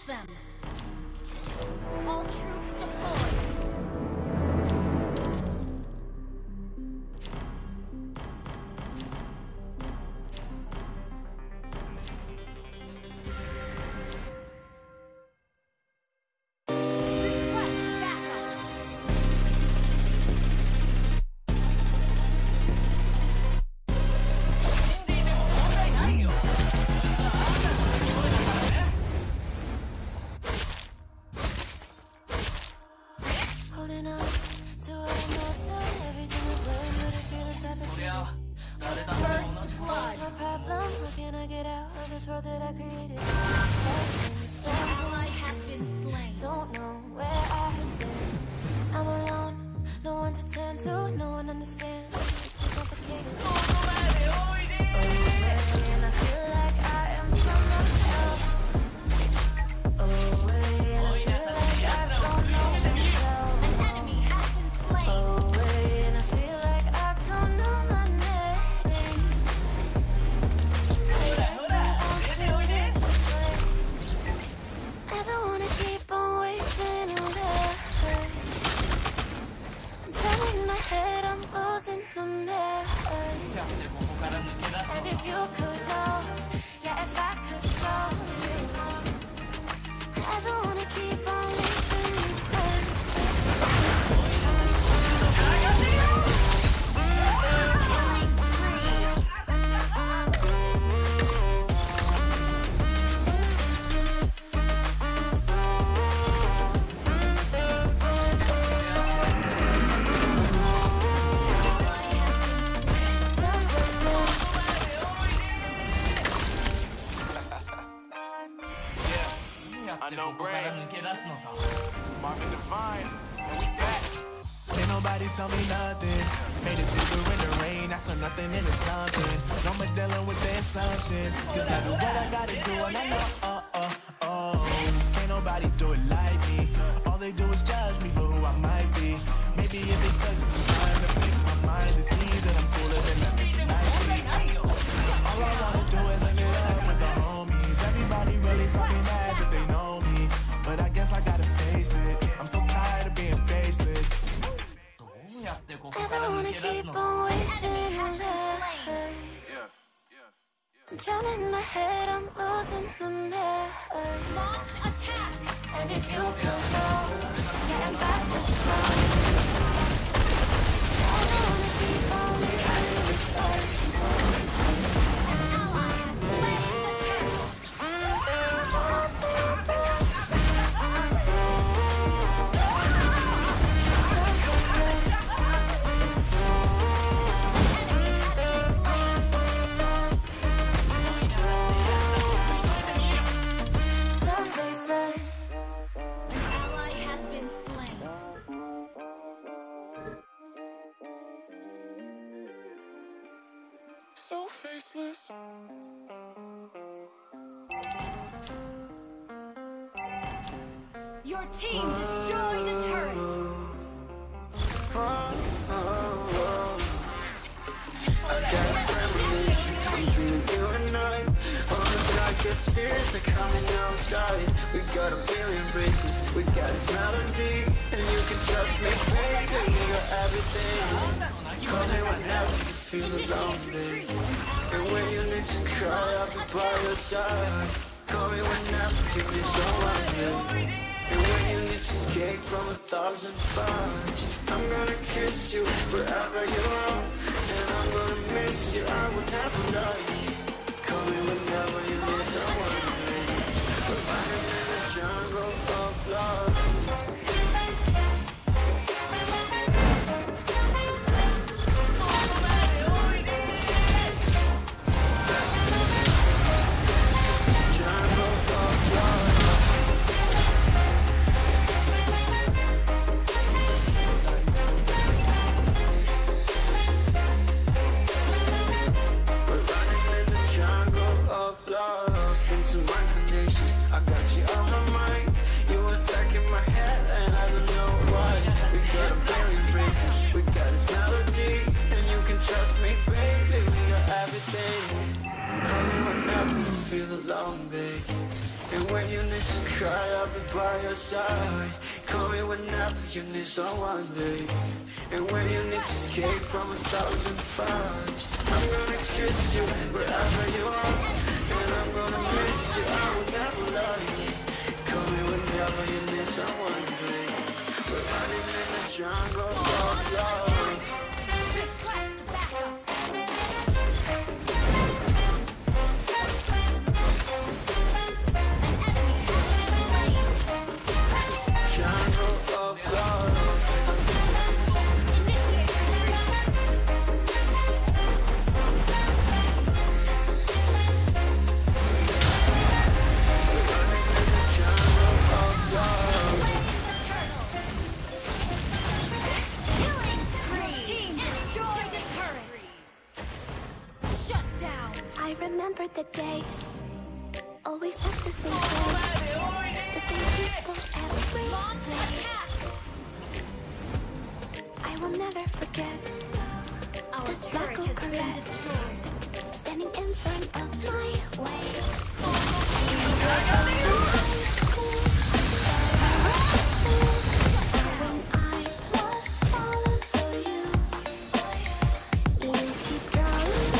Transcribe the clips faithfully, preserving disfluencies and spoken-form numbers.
them. All troops deployed. Tell me nothing. Made it bigger in the rain. I turn nothing into something. No more dealing with the assumptions. Cause I do what I gotta do and I know, oh, oh, oh. Can't nobody do it like me. All they do is judge me for who I might be. Maybe if it took some time to pick my mind to see that I'm cooler than nothing tonight. All I wanna do is live it up with the homies. Everybody really talking as if they know me. But I guess I gotta face it. I'm so tired of being faceless. I don't wanna keep on wasting my life. I'm drowning in my head, I'm losing the mind. Launch attack! And if you could know, getting back control. I don't wanna keep on living this life. An ally has slain the turtle. So faceless. Your team destroyed a turret. Oh, oh, oh. I got a premonition from dreaming you and I. All the darkest fears are coming outside. We got a billion races, we got this melody, and you can trust me, baby. We got everything. Call me whenever you feel lonely, and when you need to cry, I'll be by your side. Call me whenever you need someone new, and when you need to escape from a thousand fires. I'm gonna kiss you forever you're on, and I'm gonna miss you, I will never lie. Call me whenever you need someone new. We're running in the jungle of love. Feel alone, babe. And when you need to cry, I'll be by your side. Call me whenever you need someone, babe. And when you need to escape from a thousand fires, I'm gonna kiss you wherever you are. And I'm gonna miss you, I will never lie. Call me whenever you need someone, babe. We're running in the jungle of love. Request backup. I remember the days, always at the same place, the same people every day. I will never forget this black old Corvette standing in front of my way. When I was falling for you, you keep drawing.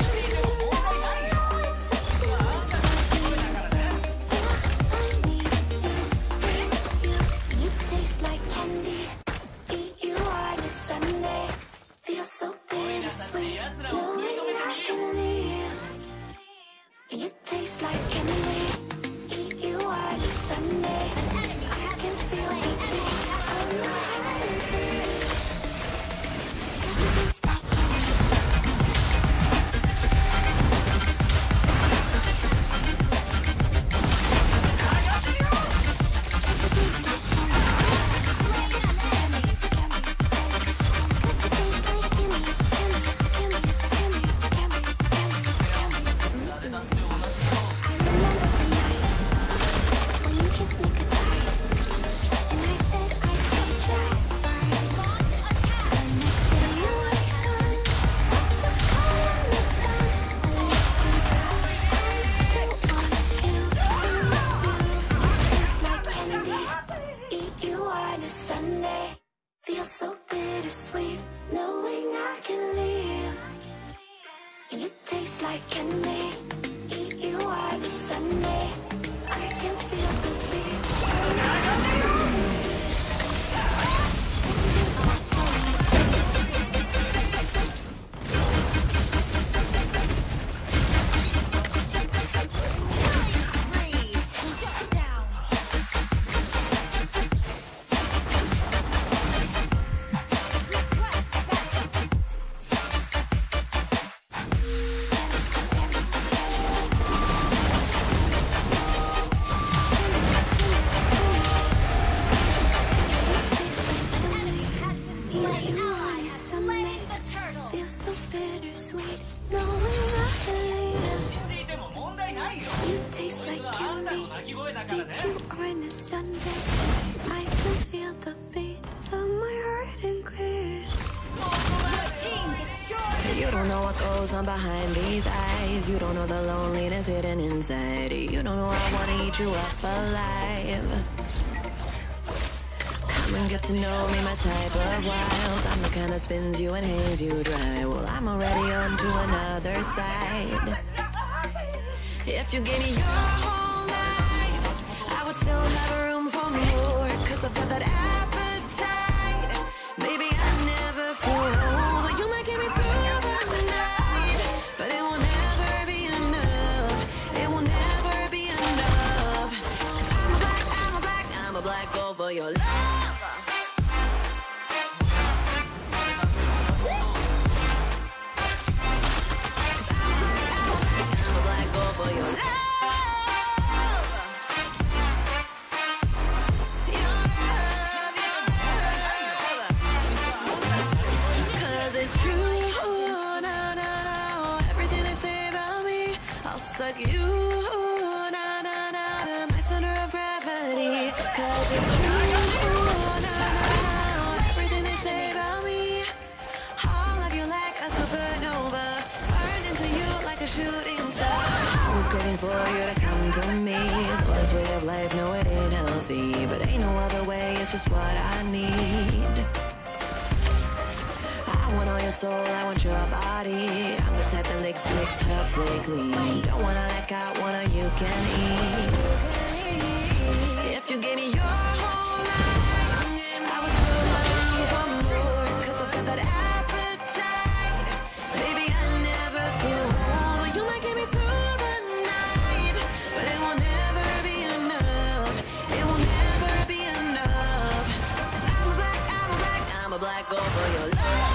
You don't know what goes on behind these eyes. You don't know the loneliness hidden inside. You don't know I wanna eat you up alive. Come and get to know me, my type of wild. I'm the kind that spins you and hangs you dry. Well, I'm already on to another side. If you gave me your whole life, I would still have room for more. Cause I've got that appetite. Maybe I never feel old. You might get me through the night, but it will never be enough. It will never be enough. Cause I'm a black, I'm a black, I'm a black gold for your love. For your love, your love, your love. Cause it's true, no, no, no. Everything they say about me, I'll suck you, no, no, no, to my center of gravity. Cause it's true, no, no, no. Everything they say about me, I'll love you like a supernova, burned into you like a shooting star. I was great waiting for you to come to me. This way of life, no, it ain't healthy, but ain't no other way, it's just what I need. I want all your soul, I want your body. I'm the type that licks, licks her play clean. Don't wanna like I wanna, you can eat. If you gave me your whole life, I would still have room for more, cause I've got that appetite. Baby, I never feel whole. You might get me through the night, but it will never be enough. It will never be enough. Cause I'm a black, I'm a black, I'm a black girl for your love.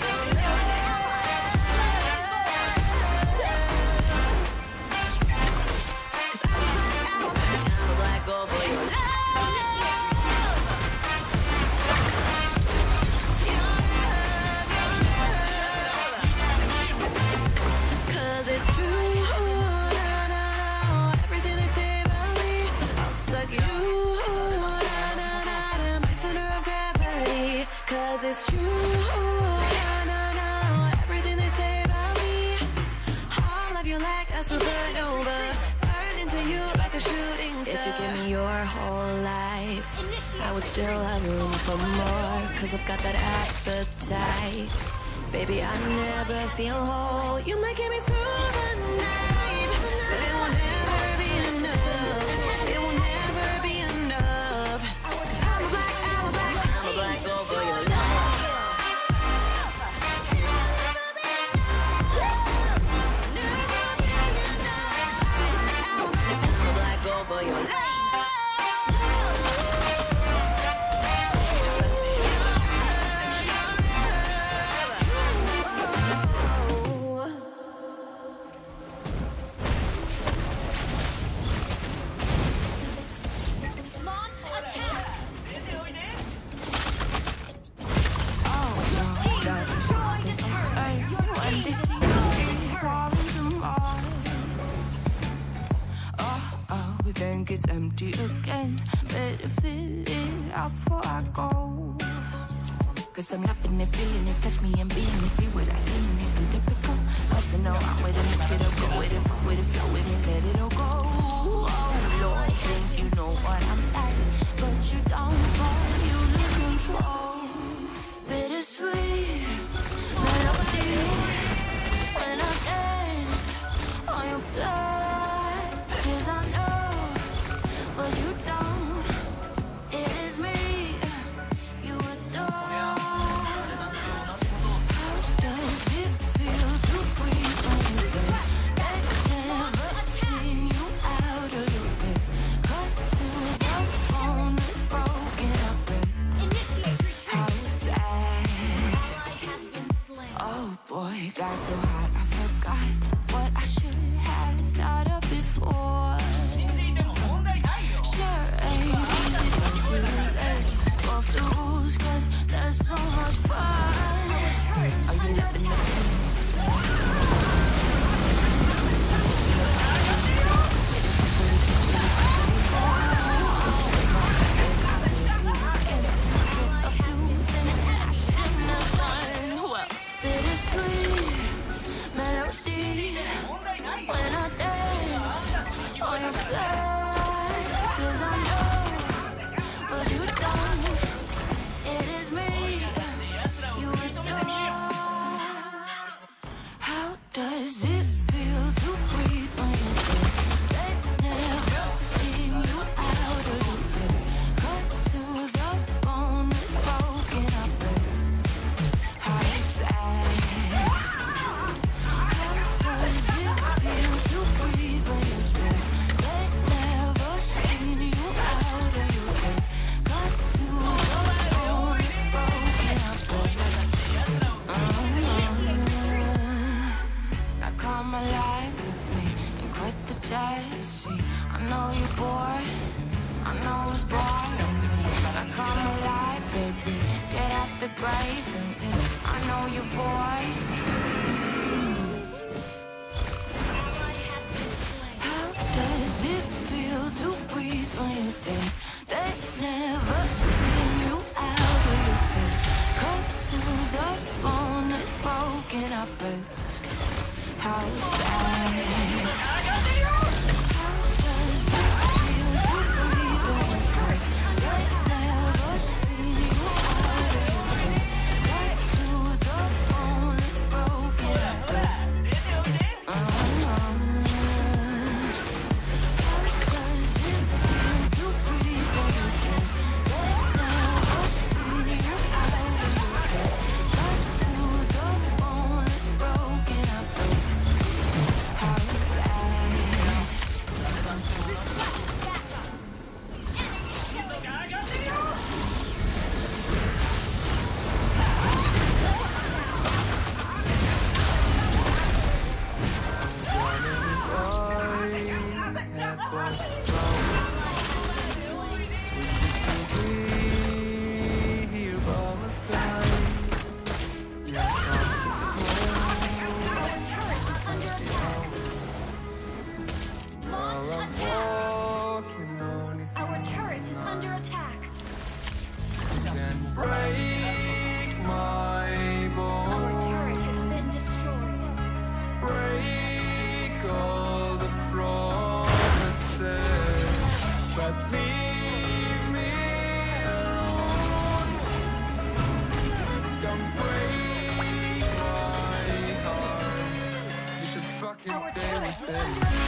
It's true, no, no, no, everything they say about me. I'll love you like a supernova, burn into you like a shooting star. If you give me your whole life, I would still have room for more, cause I've got that appetite. Baby, I never feel whole. You might get me through the night, but it will never be enough. It will never be enough. Cause I'm a black, I'm a black, I'm a black girl for your love. For your love. Launch attack. Think it's empty again. Better fill it up before I go. Cause I'm loving it, feeling it, touch me and being it. See what I see in it, be typical. Hustle, no, I'm with it, mix it up, go with it, fuck with it, flow with it, let it all go. Oh Lord, think you know what I'm like, but you don't fall, you lose control. Bittersweet melody when I dance on your fly. Cause I know, but you don't. It is me you adore. How does it feel to breathe when you dance? They've never seen you out of your bed. Cut to the bone, it's broken up and Initiate retreat. how sad. Ally has been slain. Oh boy, got so hot I forgot what I should have thought of before. Sure ain't easy to do off the rules, cause there's so much fun. Are you loving the bittersweet melody when I dance on your fly. Cause I know, but you don't. It is me you adore. How does it feel to breathe when you dance? They've never seen you out of your bed. Cut to the bone, it's broken up and how sad. How does it feel to breathe when you dance? They've never seen you out of your bed. Cut to the bone, it's broken up and now come alive with me and quit the jealousy. I know you're bored, I know it's boring me. Now come alive, baby, get out the grave with me. I know you're bored. How does it feel to breathe when you think they've never seen you out of your bed? Cut to the bone, it's broken up, but how sad. but leave me alone. Don't break my heart. You should fucking stay with me.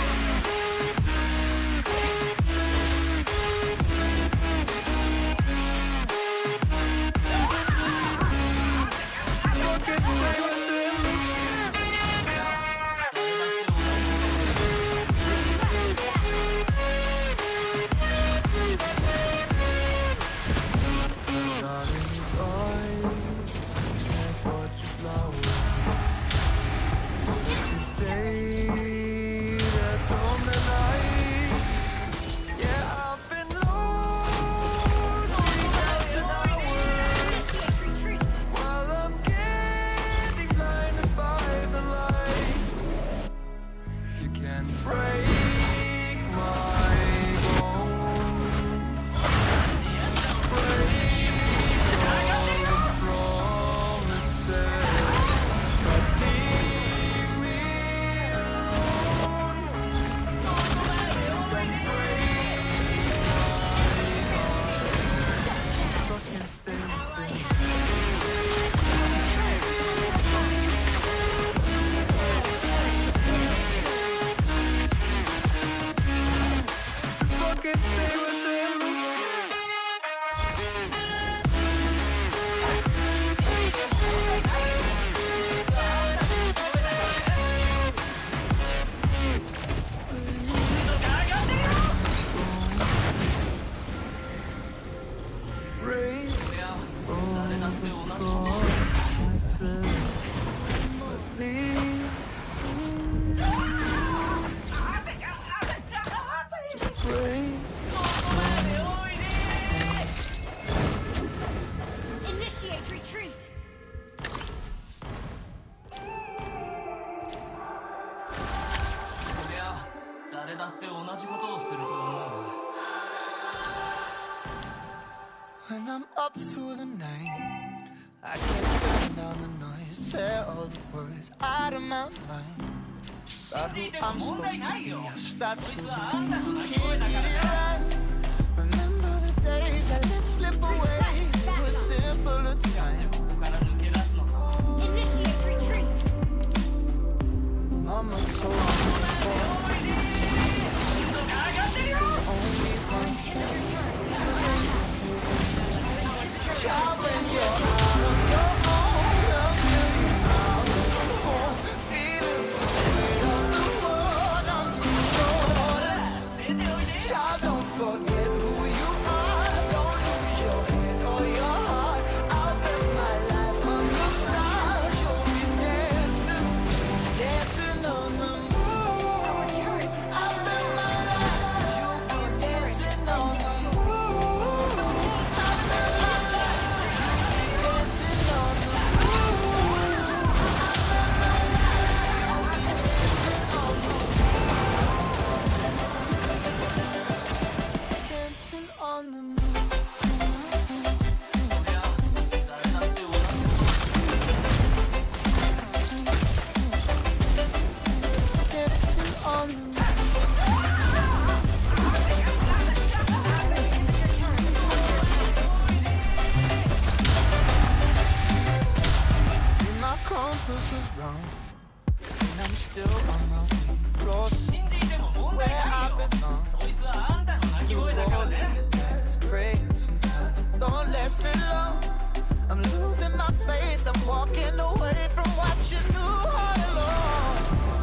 Initiate retreat. そりゃ誰だって同じことをすると思う。 When I'm up through the night, I can't turn down the noise, tear all the words out of my mind. About who I'm supposed to be, I start to believe can't get it right. Remember the days I let slip away, it was simpler time. Initiate retreat. Mama told me before, there's only one child when you're out on your own, a million miles from home, feeling the weight of the world on your shoulders. Child, don't forget who you are, don't lose your head or your heart. I'll bet my life on the stars, you'll be dancing, dancing on the moon. I'll bet my life, you'll be dancing on the moon. I'll bet my life, dancing on the moon. I'll bet my life, you'll be dancing on the moon. Dancing on the moon. Dancing on the moon. My compass was wrong, and I'm still on my way, closer to where I belong. You rolling your dice, praying sometimes, don't last it long. I'm losing my faith, I'm walking away from what you knew all along.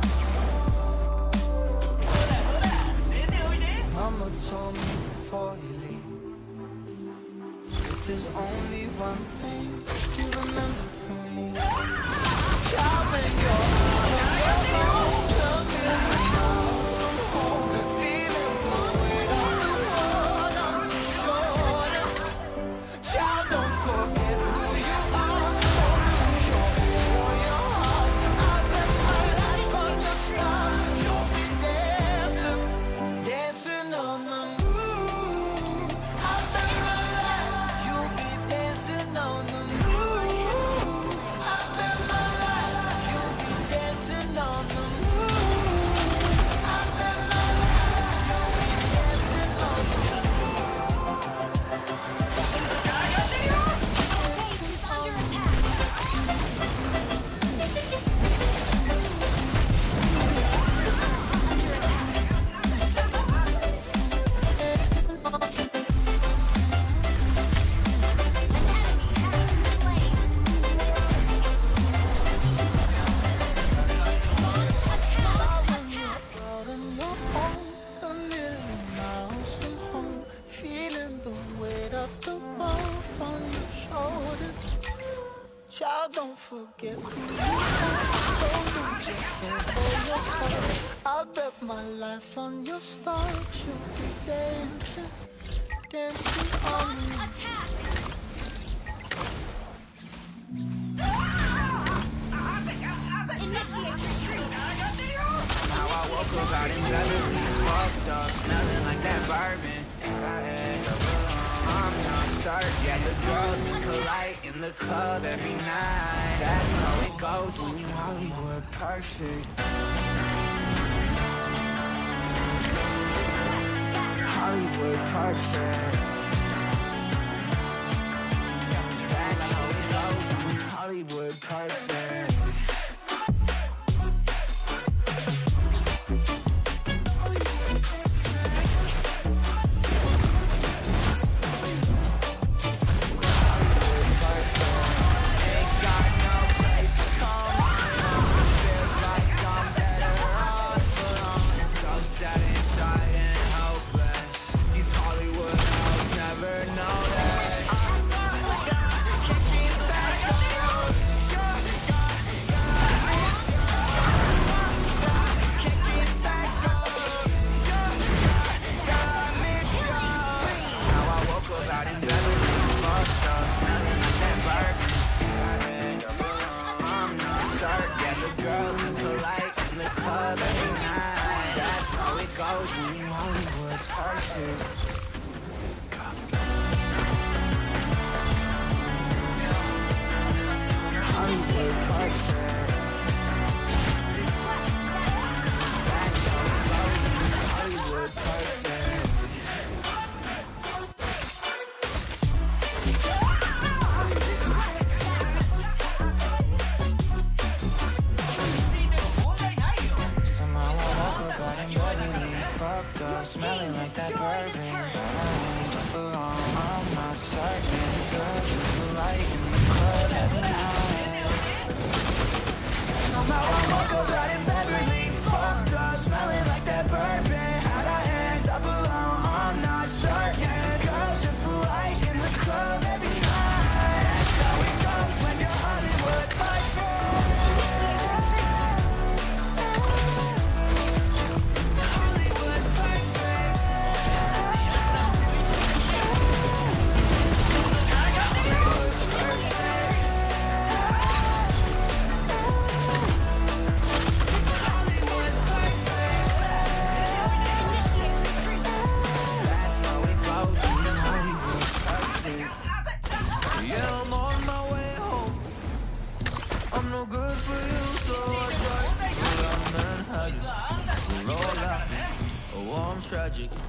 Mama told me before you leave, if there's only one thing you remember from me, child, when you're out on your own, a million miles from home, feeling the weight of the world on your shoulders. Child, don't forget who you are, don't lose your head or your heart. I bet my life on the stars, you'll be dancing, dancing on the moon. I bet my life, you'll be dancing on the moon. I bet my life, you'll be Child, don't forget who you are. So don't just for your heart. I'll bet my life on your stars. You'll be dancing, dancing on me. Attack! Initiate retreat! Now I woke up out in Beverly, fucked up, smelling like that bourbon. Think I had a I'm not certain. Yeah, the girls are polite in the club every night. That's how it goes when you Hollywood perfect. Hollywood perfect. That's how it goes when you Hollywood perfect. Goes when you Hollywood perfect. Hollywood perfect. That's how it goes when you Hollywood perfect. Somehow I woke up out in bed, fucked up, smelling like that bourbon. I'm not certain. Girls with the light in the club every night. Somehow I woke up out in Beverly, fucked up, smelling like that bourbon. How'd I end up alone? I'm not certain. Girls with the light in the club every night. That's how it goes when you're Hollywood perfect. Tragic.